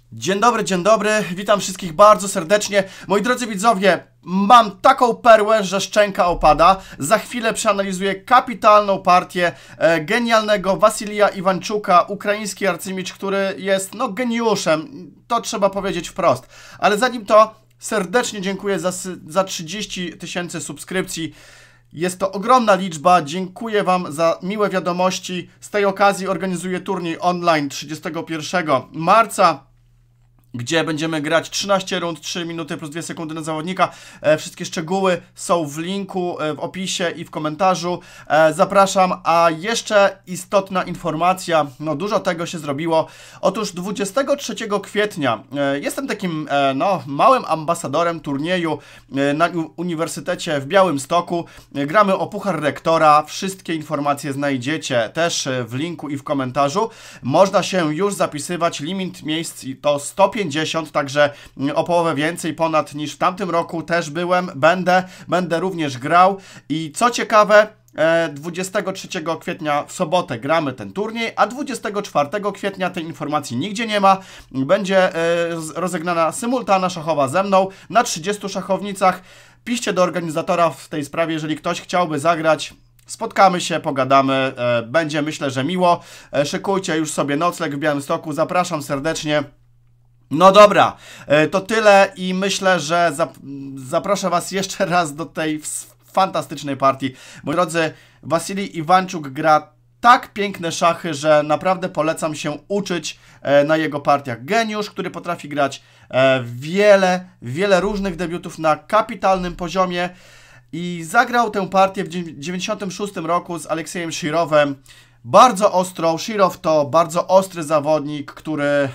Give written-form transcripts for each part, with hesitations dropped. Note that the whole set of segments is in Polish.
Dzień dobry, witam wszystkich bardzo serdecznie. Moi drodzy widzowie, mam taką perłę, że szczęka opada. Za chwilę przeanalizuję kapitalną partię genialnego Wasilija Iwanczuka, ukraiński arcymicz, który jest geniuszem, to trzeba powiedzieć wprost. Ale zanim to, serdecznie dziękuję za 30 000 subskrypcji. Jest to ogromna liczba, dziękuję Wam za miłe wiadomości. Z tej okazji organizuję turniej online 31 marca. Gdzie będziemy grać 13 rund, 3 minuty plus 2 sekundy na zawodnika. Wszystkie szczegóły są w linku, w opisie i w komentarzu. Zapraszam, a jeszcze istotna informacja, dużo tego się zrobiło. Otóż 23 kwietnia jestem takim małym ambasadorem turnieju na Uniwersytecie w Białymstoku. Gramy o Puchar Rektora. Wszystkie informacje znajdziecie też w linku i w komentarzu. Można się już zapisywać, limit miejsc to 150, także o połowę więcej ponad niż w tamtym roku też byłem, będę również grał i co ciekawe, 23 kwietnia w sobotę gramy ten turniej, a 24 kwietnia tej informacji nigdzie nie ma. Będzie rozegnana symultana szachowa ze mną na 30 szachownicach. Piszcie do organizatora w tej sprawie, jeżeli ktoś chciałby zagrać. Spotkamy się, pogadamy, będzie myślę, że miło. Szykujcie już sobie nocleg w Białymstoku, zapraszam serdecznie. No dobra, to tyle i myślę, że zaproszę Was jeszcze raz do tej fantastycznej partii. Moi drodzy, Wasilij Iwanczuk gra tak piękne szachy, że naprawdę polecam się uczyć na jego partiach. Geniusz, który potrafi grać wiele różnych debiutów na kapitalnym poziomie i zagrał tę partię w 1996 roku z Aleksiejem Shirowem. Bardzo ostro, Shirow to bardzo ostry zawodnik, który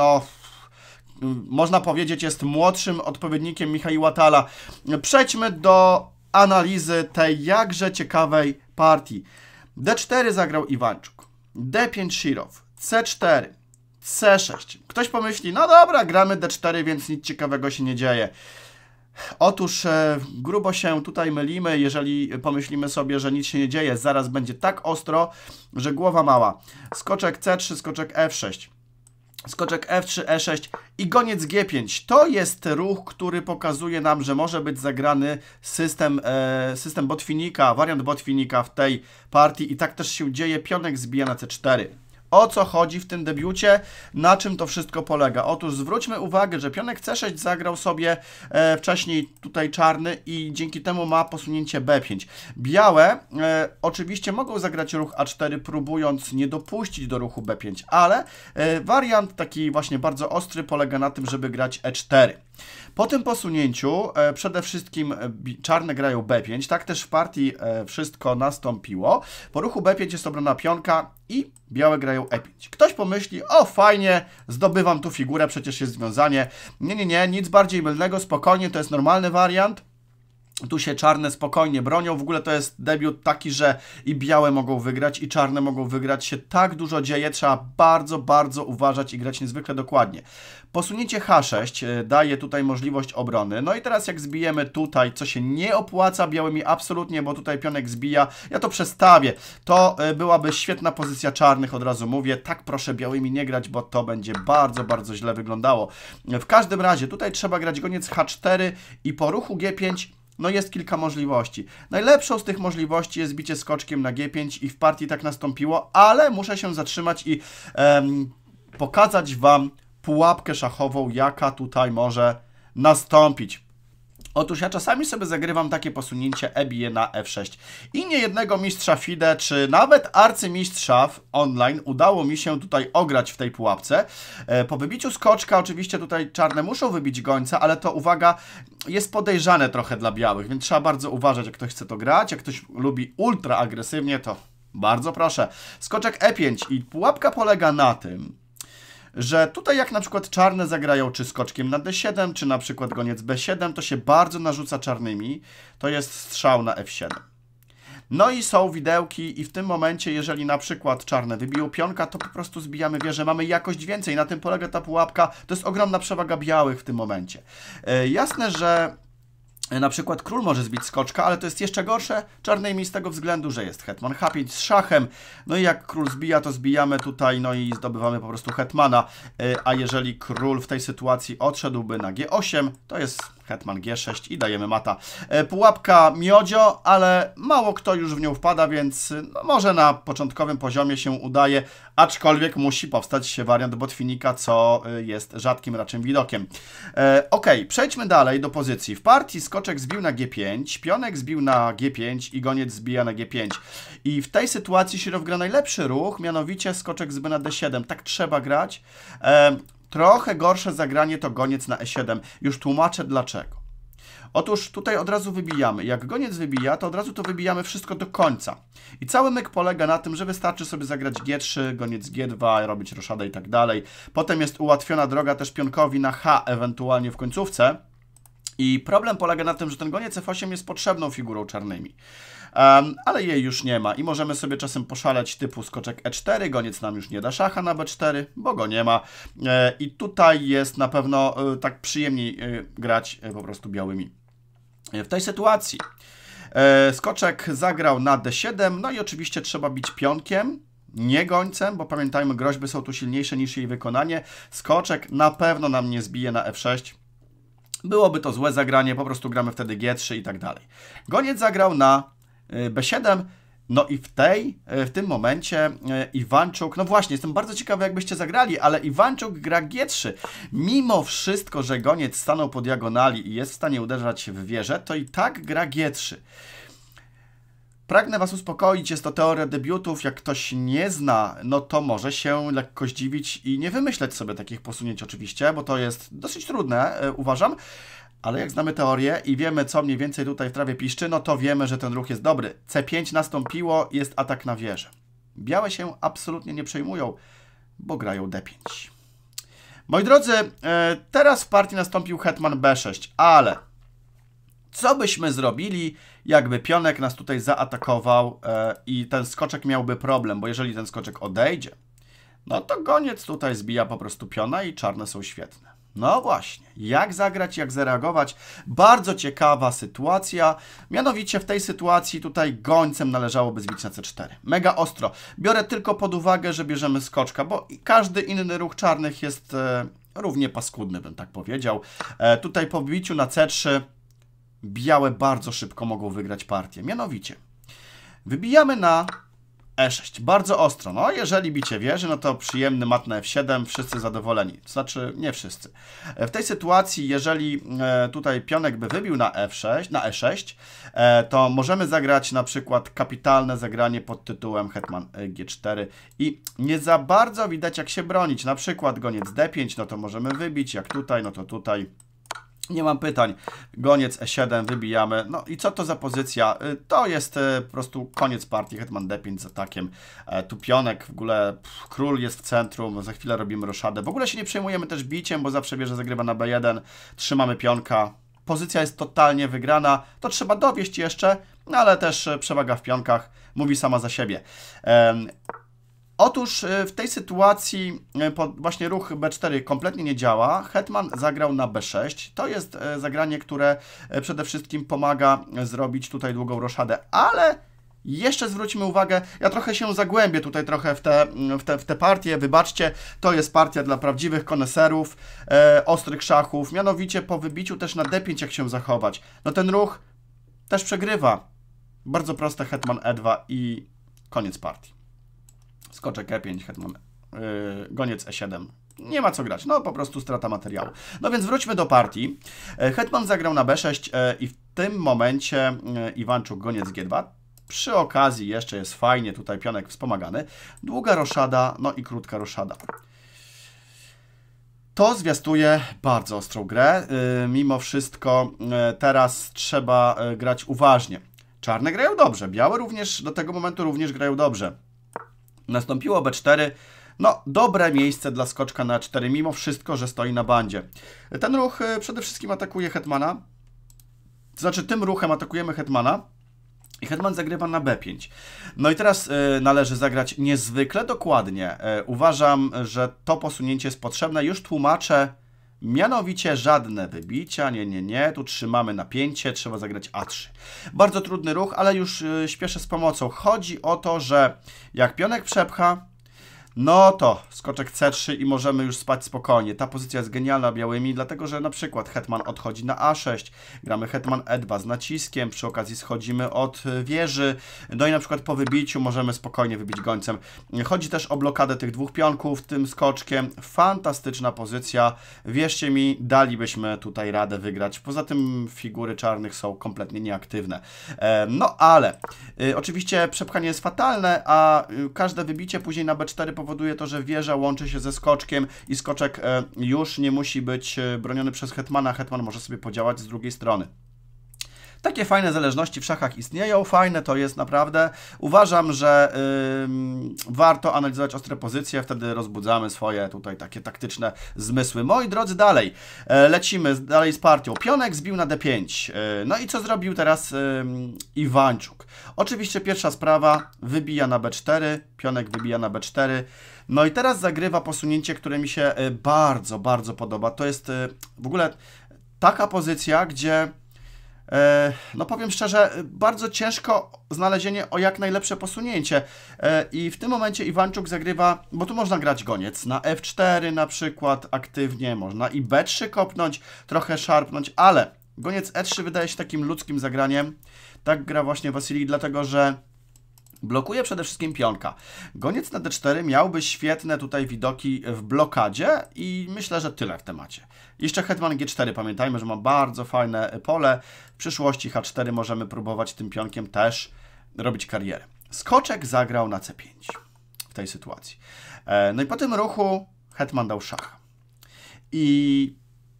można powiedzieć, jest młodszym odpowiednikiem Michaiła Tala. Przejdźmy do analizy tej jakże ciekawej partii. D4 zagrał Iwanczuk, D5 Shirow, C4, C6. Ktoś pomyśli, no dobra, gramy D4, więc nic ciekawego się nie dzieje. Otóż grubo się tutaj mylimy, jeżeli pomyślimy sobie, że nic się nie dzieje. Zaraz będzie tak ostro, że głowa mała. Skoczek C3, skoczek F6. Skoczek F3, E6 i goniec G5. To jest ruch, który pokazuje nam, że może być zagrany system Botwinika, wariant Botwinika w tej partii i tak też się dzieje. Pionek zbija na C4. O co chodzi w tym debiucie? Na czym to wszystko polega? Otóż zwróćmy uwagę, że pionek C6 zagrał sobie wcześniej tutaj czarny i dzięki temu ma posunięcie B5. Białe oczywiście mogą zagrać ruch A4, próbując nie dopuścić do ruchu B5, ale wariant taki właśnie bardzo ostry polega na tym, żeby grać E4. Po tym posunięciu przede wszystkim czarne grają B5, tak też w partii wszystko nastąpiło. Po ruchu B5 jest obrona pionka i białe grają E5. Ktoś pomyśli, o fajnie, zdobywam tu figurę, przecież jest związanie. Nie, nic bardziej mylnego, spokojnie, to jest normalny wariant. Tu się czarne spokojnie bronią. W ogóle to jest debiut taki, że i białe mogą wygrać, i czarne mogą wygrać. Się tak dużo dzieje, trzeba bardzo uważać i grać niezwykle dokładnie. Posunięcie H6 daje tutaj możliwość obrony. No i teraz jak zbijemy tutaj, co się nie opłaca białymi absolutnie, bo tutaj pionek zbija, ja to przestawię. To byłaby świetna pozycja czarnych, od razu mówię. Tak proszę białymi nie grać, bo to będzie bardzo źle wyglądało. W każdym razie tutaj trzeba grać goniec H4 i po ruchu G5 jest kilka możliwości. Najlepszą z tych możliwości jest bicie skoczkiem na G5 i w partii tak nastąpiło, ale muszę się zatrzymać i pokazać Wam pułapkę szachową, jaka tutaj może nastąpić. Otóż ja czasami sobie zagrywam takie posunięcie E bije na F6 i niejednego mistrza FIDE, czy nawet arcymistrza online udało mi się tutaj ograć w tej pułapce. Po wybiciu skoczka oczywiście tutaj czarne muszą wybić gońca, ale to uwaga, jest podejrzane trochę dla białych, więc trzeba bardzo uważać, jak ktoś chce to grać, jak ktoś lubi ultra agresywnie, to bardzo proszę. Skoczek E5 i pułapka polega na tym, że tutaj jak na przykład czarne zagrają czy skoczkiem na D7, czy na przykład goniec B7, to się bardzo narzuca czarnymi. To jest strzał na F7. No i są widełki i w tym momencie, jeżeli na przykład czarne wybiją pionka, to po prostu zbijamy wieżę, mamy jakość więcej. Na tym polega ta pułapka. To jest ogromna przewaga białych w tym momencie. Jasne, że Na przykład król może zbić skoczka, ale to jest jeszcze gorsze czarnymi z tego względu, że jest hetman H5 z szachem. No i jak król zbija, to zbijamy tutaj, no i zdobywamy po prostu hetmana. A jeżeli król w tej sytuacji odszedłby na G8, to jest hetman G6 i dajemy mata. Pułapka miodzio, ale mało kto już w nią wpada, więc no może na początkowym poziomie się udaje, aczkolwiek musi powstać się wariant botwinika, co jest rzadkim raczej widokiem. Ok, przejdźmy dalej do pozycji. W partii skoczek zbił na G5, pionek zbił na G5 i goniec zbija na G5. I w tej sytuacji Shirow gra najlepszy ruch, mianowicie skoczek zby na D7. Tak trzeba grać. Trochę gorsze zagranie to goniec na E7. Już tłumaczę dlaczego. Otóż tutaj od razu wybijamy. Jak goniec wybija, to od razu to wybijamy wszystko do końca. I cały myk polega na tym, że wystarczy sobie zagrać G3, goniec G2, robić roszadę i tak dalej. Potem jest ułatwiona droga też pionkowi na H, ewentualnie w końcówce. I problem polega na tym, że ten goniec F8 jest potrzebną figurą czarnymi. Ale jej już nie ma i możemy sobie czasem poszaleć typu skoczek E4, goniec nam już nie da szacha na B4, bo go nie ma. I tutaj jest na pewno tak przyjemniej grać po prostu białymi. W tej sytuacji skoczek zagrał na D7, no i oczywiście trzeba bić pionkiem, nie gońcem, bo pamiętajmy, groźby są tu silniejsze niż jej wykonanie. Skoczek na pewno nam nie zbije na F6. Byłoby to złe zagranie, po prostu gramy wtedy G3 i tak dalej. Goniec zagrał na B7, no i w tym momencie Iwanczuk, no właśnie, jestem bardzo ciekawy, jakbyście zagrali, ale Iwanczuk gra G3. Mimo wszystko, że goniec stanął po diagonali i jest w stanie uderzać w wieżę, to i tak gra G3. Pragnę Was uspokoić, jest to teoria debiutów, jak ktoś nie zna, no to może się lekko zdziwić i nie wymyśleć sobie takich posunięć oczywiście, bo to jest dosyć trudne, uważam, ale jak znamy teorię i wiemy, co mniej więcej tutaj w trawie piszczy, no to wiemy, że ten ruch jest dobry. C5 nastąpiło, jest atak na wieżę. Białe się absolutnie nie przejmują, bo grają D5. Moi drodzy, teraz w partii nastąpił hetman B6, ale co byśmy zrobili, jakby pionek nas tutaj zaatakował i ten skoczek miałby problem, bo jeżeli ten skoczek odejdzie, no to goniec tutaj zbija po prostu piona i czarne są świetne. No właśnie, jak zagrać, jak zareagować? Bardzo ciekawa sytuacja. Mianowicie w tej sytuacji tutaj gońcem należałoby zbić na C4. Mega ostro. Biorę tylko pod uwagę, że bierzemy skoczka, bo każdy inny ruch czarnych jest równie paskudny, bym tak powiedział. Tutaj po biciu na C3 białe bardzo szybko mogą wygrać partię. Mianowicie wybijamy na E6. Bardzo ostro. No, jeżeli bicie wieży, no to przyjemny mat na F7, wszyscy zadowoleni. To znaczy, nie wszyscy. W tej sytuacji, jeżeli tutaj pionek by wybił na F6, na E6, to możemy zagrać na przykład kapitalne zagranie pod tytułem hetman G4 i nie za bardzo widać, jak się bronić. Na przykład goniec D5, no to możemy wybić, jak tutaj, no to tutaj. Nie mam pytań. Goniec E7, wybijamy. No i co to za pozycja? To jest po prostu koniec partii. Hetman D5 z atakiem. Tu pionek, w ogóle król jest w centrum. Za chwilę robimy roszadę. W ogóle się nie przejmujemy też biciem, bo zawsze wieża zagrywa na B1. Trzymamy pionka. Pozycja jest totalnie wygrana. To trzeba dowieść jeszcze, no ale też przewaga w pionkach mówi sama za siebie. Otóż w tej sytuacji właśnie ruch B4 kompletnie nie działa. Hetman zagrał na B6. To jest zagranie, które przede wszystkim pomaga zrobić tutaj długą roszadę, ale jeszcze zwróćmy uwagę, ja trochę się zagłębię tutaj trochę w te partie, wybaczcie, to jest partia dla prawdziwych koneserów, ostrych szachów, mianowicie po wybiciu też na D5 jak się zachować. No ten ruch też przegrywa. Bardzo proste, hetman E2 i koniec partii. Skoczek E5, hetman, goniec E7. Nie ma co grać, no po prostu strata materiału. No więc wróćmy do partii. Hetman zagrał na B6 i w tym momencie Iwanczuk goniec G2. Przy okazji jeszcze jest fajnie, tutaj pionek wspomagany. Długa roszada, no i krótka roszada. To zwiastuje bardzo ostrą grę. Mimo wszystko teraz trzeba grać uważnie. Czarne grają dobrze, białe również do tego momentu również grają dobrze. Nastąpiło B4, no dobre miejsce dla skoczka na 4, mimo wszystko, że stoi na bandzie. Ten ruch przede wszystkim atakuje hetmana, to znaczy tym ruchem atakujemy hetmana i hetman zagrywa na B5. No i teraz należy zagrać niezwykle dokładnie. Uważam, że to posunięcie jest potrzebne, już tłumaczę Mianowicie żadne wybicia, nie, tu trzymamy napięcie, trzeba zagrać A3. Bardzo trudny ruch, ale już śpieszę z pomocą. Chodzi o to, że jak pionek przepcha, no to skoczek C3 i możemy już spać spokojnie. Ta pozycja jest genialna białymi, dlatego że na przykład hetman odchodzi na A6, gramy hetman E2 z naciskiem, przy okazji schodzimy od wieży, no i na przykład po wybiciu możemy spokojnie wybić gońcem. Chodzi też o blokadę tych dwóch pionków tym skoczkiem. Fantastyczna pozycja, wierzcie mi, dalibyśmy tutaj radę wygrać. Poza tym figury czarnych są kompletnie nieaktywne. No ale oczywiście przepchanie jest fatalne, a każde wybicie później na B4 powoduje to, że wieża łączy się ze skoczkiem i skoczek już nie musi być broniony przez hetmana. Hetman może sobie podziałać z drugiej strony. Takie fajne zależności w szachach istnieją, fajne to jest naprawdę. Uważam, że warto analizować ostre pozycje, wtedy rozbudzamy swoje tutaj takie taktyczne zmysły. Moi drodzy, dalej. Lecimy dalej z partią. Pionek zbił na D5. No i co zrobił teraz Iwańczuk? Oczywiście pierwsza sprawa, wybija na B4, pionek wybija na B4. No i teraz zagrywa posunięcie, które mi się bardzo, bardzo podoba. To jest w ogóle taka pozycja, gdzie no powiem szczerze, bardzo ciężko znalezienie o jak najlepsze posunięcie i w tym momencie Iwańczuk zagrywa, bo tu można grać goniec na F4 na przykład aktywnie, można i B3 kopnąć, trochę szarpnąć, ale goniec E3 wydaje się takim ludzkim zagraniem. Tak gra właśnie Wasilij, dlatego że blokuje przede wszystkim pionka. Goniec na D4 miałby świetne tutaj widoki w blokadzie i myślę, że tyle w temacie. Jeszcze hetman G4, pamiętajmy, że ma bardzo fajne pole. W przyszłości H4 możemy próbować tym pionkiem też robić karierę. Skoczek zagrał na C5 w tej sytuacji. No i po tym ruchu hetman dał szach. I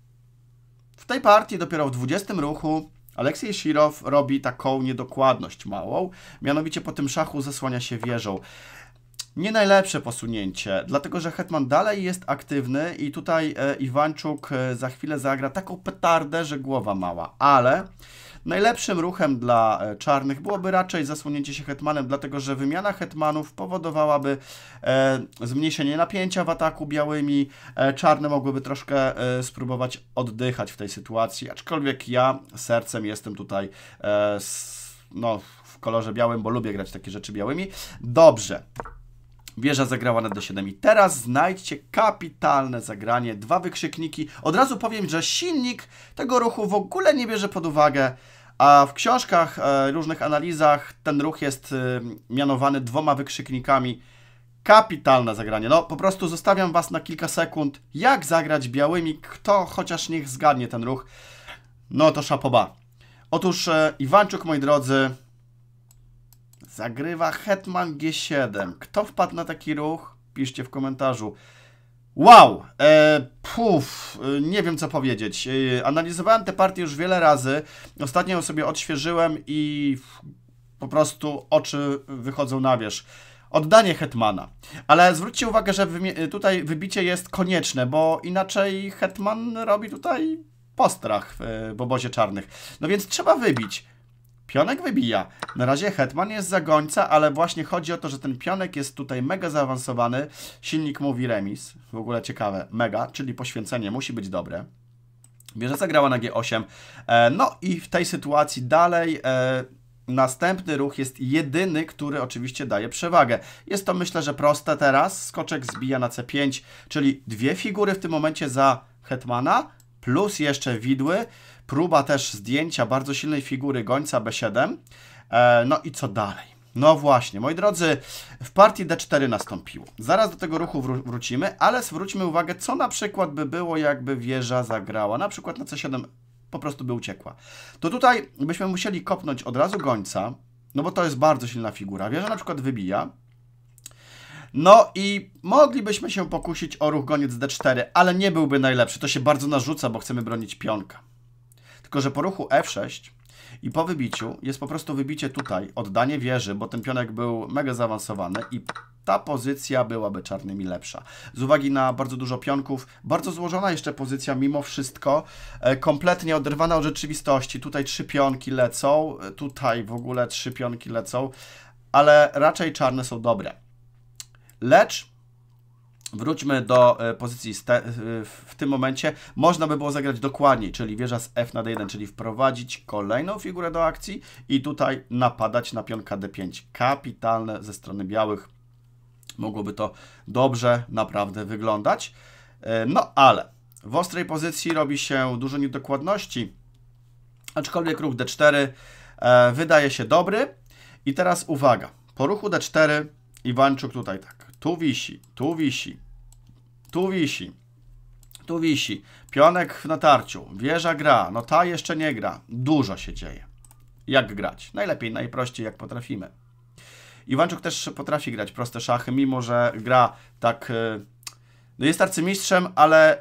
w tej partii dopiero w 20 ruchu Aleksiej Sirow robi taką niedokładność małą, mianowicie po tym szachu zasłania się wieżą. Nie najlepsze posunięcie, dlatego że hetman dalej jest aktywny i tutaj Iwańczuk za chwilę zagra taką petardę, że głowa mała, ale najlepszym ruchem dla czarnych byłoby raczej zasłonięcie się hetmanem, dlatego że wymiana hetmanów powodowałaby zmniejszenie napięcia w ataku białymi. Czarne mogłyby troszkę spróbować oddychać w tej sytuacji, aczkolwiek ja sercem jestem tutaj no, w kolorze białym, bo lubię grać takie rzeczy białymi. Dobrze. Wieża zagrała na D7 i teraz znajdźcie kapitalne zagranie, 2 wykrzykniki. Od razu powiem, że silnik tego ruchu w ogóle nie bierze pod uwagę, a w książkach, różnych analizach ten ruch jest mianowany 2 wykrzyknikami. Kapitalne zagranie. No po prostu zostawiam Was na kilka sekund, jak zagrać białymi. Kto chociaż niech zgadnie ten ruch, no to chapeau. Otóż Iwańczuk, moi drodzy, zagrywa hetman G7. Kto wpadł na taki ruch? Piszcie w komentarzu. Wow! Nie wiem co powiedzieć. Analizowałem tę partię już wiele razy. Ostatnio ją sobie odświeżyłem i po oczy wychodzą na wierzch. Oddanie hetmana. Ale zwróćcie uwagę, że tutaj wybicie jest konieczne, bo inaczej hetman robi tutaj postrach w obozie czarnych. No więc trzeba wybić. Pionek wybija. Na razie hetman jest za gońca, ale właśnie chodzi o to, że ten pionek jest tutaj mega zaawansowany. Silnik mówi remis. W ogóle ciekawe. Mega, czyli poświęcenie musi być dobre. Wieża zagrała na G8. No i w tej sytuacji dalej następny ruch jest jedyny, który oczywiście daje przewagę. Jest to, myślę, że proste teraz. Skoczek zbija na C5, czyli 2 figury w tym momencie za hetmana, plus jeszcze widły. Próba też zdjęcia bardzo silnej figury gońca B7. No i co dalej? No właśnie, moi drodzy, w partii D4 nastąpiło. Zaraz do tego ruchu wrócimy, ale zwróćmy uwagę, co na przykład by było, jakby wieża zagrała. Na przykład na C7 po prostu by uciekła. To tutaj byśmy musieli kopnąć od razu gońca, no bo to jest bardzo silna figura. Wieża na przykład wybija. No i moglibyśmy się pokusić o ruch goniec D4, ale nie byłby najlepszy. To się bardzo narzuca, bo chcemy bronić pionka. Tylko że po ruchu F6 i po wybiciu jest po prostu wybicie tutaj, oddanie wieży, bo ten pionek był mega zaawansowany i ta pozycja byłaby czarnymi lepsza. Z uwagi na bardzo dużo pionków, bardzo złożona jeszcze pozycja mimo wszystko, kompletnie oderwana od rzeczywistości. Tutaj 3 pionki lecą, tutaj w ogóle 3 pionki lecą, ale raczej czarne są dobre. Lecz Wróćmy do pozycji w tym momencie. Można by było zagrać dokładniej, czyli wieża z f na d1, czyli wprowadzić kolejną figurę do akcji i tutaj napadać na pionka d5. Kapitalne ze strony białych. Mogłoby to dobrze naprawdę wyglądać. No ale w ostrej pozycji robi się dużo niedokładności, aczkolwiek ruch d4 wydaje się dobry. I teraz uwaga, po ruchu d4 Iwańczuk tutaj tak, tu wisi, tu wisi, tu wisi, tu wisi, pionek w natarciu, wieża gra, no ta jeszcze nie gra, dużo się dzieje. Jak grać? Najlepiej, najprościej jak potrafimy. Iwańczuk też potrafi grać proste szachy, mimo że gra tak, no jest arcymistrzem, ale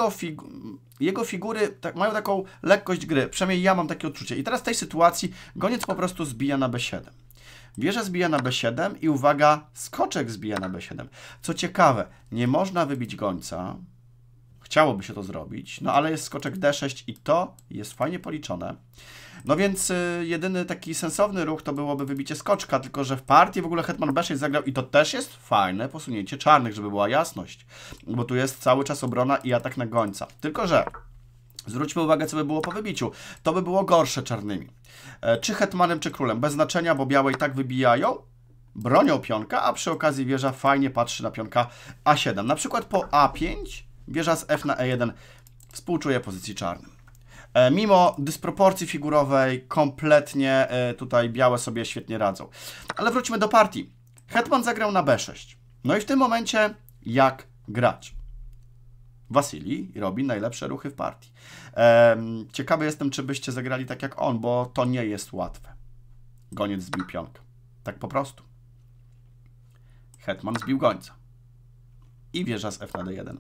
jego figury tak, mają taką lekkość gry, przynajmniej ja mam takie odczucie. I teraz w tej sytuacji goniec po prostu zbija na b7. Wieża zbija na b7 i uwaga, skoczek zbija na b7. Co ciekawe, nie można wybić gońca. Chciałoby się to zrobić, no ale jest skoczek d6 i to jest fajnie policzone. No więc jedyny taki sensowny ruch to byłoby wybicie skoczka, tylko że w partii w ogóle hetman b6 zagrał i to też jest fajne posunięcie czarnych, żeby była jasność. Bo tu jest cały czas obrona i atak na gońca. Tylko że zwróćmy uwagę, co by było po wybiciu. To by było gorsze czarnymi. Czy hetmanem, czy królem. Bez znaczenia, bo białe i tak wybijają, bronią pionka, a przy okazji wieża fajnie patrzy na pionka a7. Na przykład po a5 wieża z f na e1 współczuje pozycji czarnym. Mimo dysproporcji figurowej kompletnie tutaj białe sobie świetnie radzą. Ale wróćmy do partii. Hetman zagrał na b6. No i w tym momencie jak grać? Wasili robi najlepsze ruchy w partii. Ciekawy jestem, czy byście zagrali tak jak on, bo to nie jest łatwe. Goniec zbił pionka. Tak po prostu. Hetman zbił gońca. I wieża z f na d1.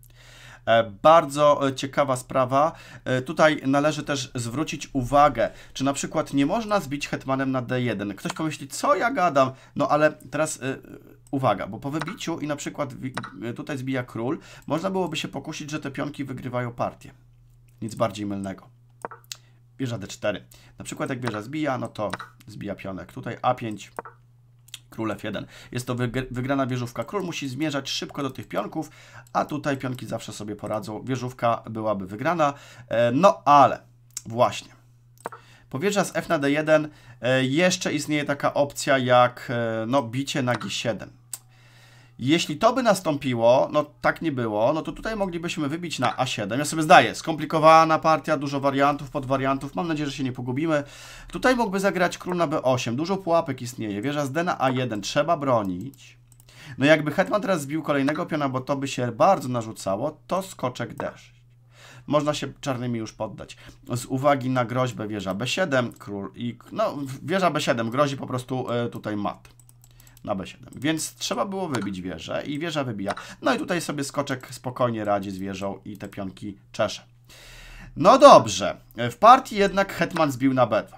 Bardzo ciekawa sprawa. Tutaj należy też zwrócić uwagę, czy na przykład nie można zbić hetmanem na d1. Ktoś pomyśli, co ja gadam? No ale teraz uwaga, bo po wybiciu i na przykład tutaj zbija król, można byłoby się pokusić, że te pionki wygrywają partię. Nic bardziej mylnego. Wieża d4. Na przykład jak wieża zbija, no to zbija pionek. Tutaj a5. Król f1. Jest to wygrana wieżówka. Król musi zmierzać szybko do tych pionków, a tutaj pionki zawsze sobie poradzą. Wieżówka byłaby wygrana. No ale właśnie. Po wieża z f na d1 jeszcze istnieje taka opcja jak no, bicie na g7. Jeśli to by nastąpiło, no tak nie było, no to tutaj moglibyśmy wybić na a7. Ja sobie zdaję, skomplikowana partia, dużo wariantów, podwariantów. Mam nadzieję, że się nie pogubimy. Tutaj mógłby zagrać król na b8. Dużo pułapek istnieje. Wieża z d na a1. Trzeba bronić. No jakby hetman teraz zbił kolejnego piona, bo to by się bardzo narzucało, to skoczek d6. Można się czarnymi już poddać. Z uwagi na groźbę wieża b7, król i... No, wieża b7 grozi po prostu tutaj mat. Na b7. Więc trzeba było wybić wieżę i wieża wybija. No i tutaj sobie skoczek spokojnie radzi z wieżą i te pionki czesze. No dobrze. W partii jednak hetman zbił na b2.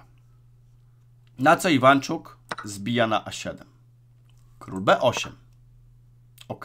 Na co Iwańczuk zbija na a7. Król b8. Ok.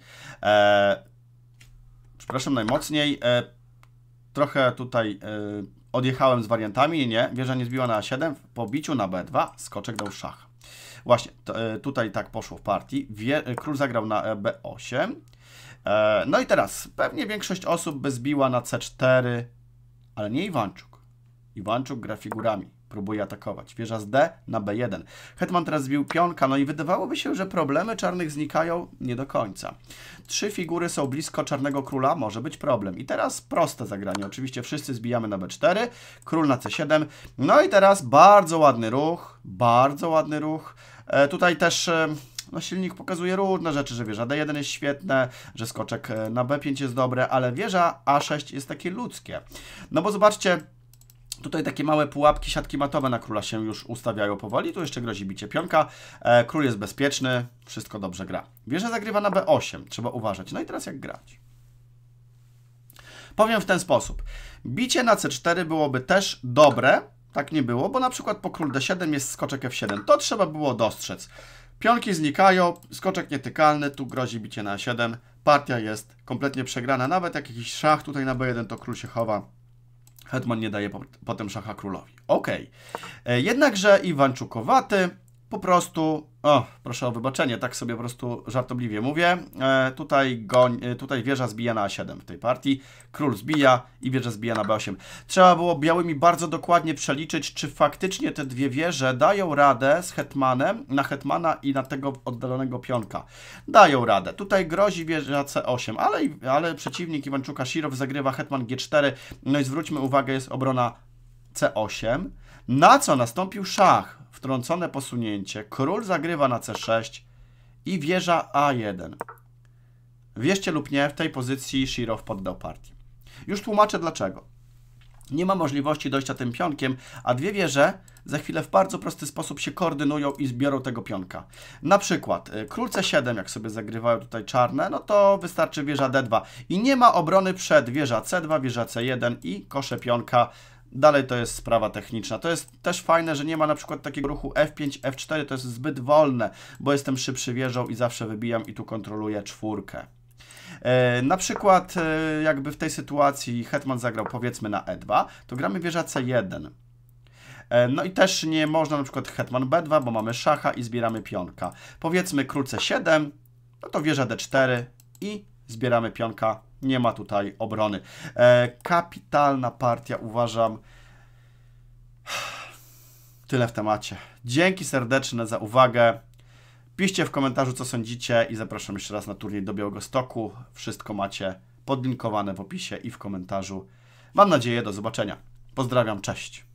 Przepraszam najmocniej. Trochę tutaj odjechałem z wariantami. Nie. Wieża nie zbiła na a7. Po biciu na b2 skoczek dał szach. Właśnie, tutaj tak poszło w partii. Król zagrał na b8. No i teraz, pewnie większość osób by zbiła na c4, ale nie Iwańczuk. Iwańczuk gra figurami, próbuje atakować. Wieża z d na b1. Hetman teraz zbił pionka, no i wydawałoby się, że problemy czarnych znikają nie do końca. 3 figury są blisko czarnego króla, może być problem. I teraz proste zagranie. Oczywiście wszyscy zbijamy na b4, król na c7. No i teraz bardzo ładny ruch, bardzo ładny ruch. Tutaj też no, silnik pokazuje różne rzeczy, że wieża d1 jest świetne, że skoczek na b5 jest dobre, ale wieża a6 jest takie ludzkie. No bo zobaczcie, tutaj takie małe pułapki, siatki matowe na króla się już ustawiają powoli. Tu jeszcze grozi bicie pionka. Król jest bezpieczny, wszystko dobrze gra. Wieża zagrywa na b8, trzeba uważać. No i teraz jak grać? Powiem w ten sposób. Bicie na c4 byłoby też dobre. Tak nie było, bo na przykład po król d7 jest skoczek f7. To trzeba było dostrzec. Pionki znikają, skoczek nietykalny, tu grozi bicie na a7. Partia jest kompletnie przegrana. Nawet jak jakiś szach tutaj na b1, to król się chowa. Hetman nie daje potem szacha królowi. Ok. Jednakże Iwańczukowaty po prostu, proszę o wybaczenie, tak sobie po prostu żartobliwie mówię, tutaj wieża zbija na A7 w tej partii, król zbija i wieża zbija na B8. Trzeba było białymi bardzo dokładnie przeliczyć, czy faktycznie te dwie wieże dają radę z hetmanem, na hetmana i na tego oddalonego pionka. Dają radę. Tutaj grozi wieża C8, ale przeciwnik Iwańczuka Shirow zagrywa hetman G4, no i zwróćmy uwagę, jest obrona C8, na co nastąpił szach, wtrącone posunięcie, król zagrywa na C6 i wieża A1. Wierzcie lub nie, w tej pozycji Shirow poddał partię. Już tłumaczę dlaczego. Nie ma możliwości dojścia tym pionkiem, a dwie wieże za chwilę w bardzo prosty sposób się koordynują i zbiorą tego pionka. Na przykład król C7, jak sobie zagrywają tutaj czarne, no to wystarczy wieża D2 i nie ma obrony przed wieża C2, wieża C1 i kosze pionka. Dalej to jest sprawa techniczna. To jest też fajne, że nie ma na przykład takiego ruchu F5, F4, to jest zbyt wolne, bo jestem szybszy wieżą i zawsze wybijam i tu kontroluję czwórkę. Na przykład jakby w tej sytuacji hetman zagrał powiedzmy na E2, to gramy wieża C1. No i też nie można na przykład hetman B2, bo mamy szacha i zbieramy pionka. Powiedzmy król C7, no to wieża D4 i zbieramy pionka. Nie ma tutaj obrony. Kapitalna partia, uważam. Tyle w temacie. Dzięki serdeczne za uwagę. Piszcie w komentarzu, co sądzicie i zapraszam jeszcze raz na turniej do Białegostoku. Wszystko macie podlinkowane w opisie i w komentarzu. Mam nadzieję, do zobaczenia. Pozdrawiam, cześć.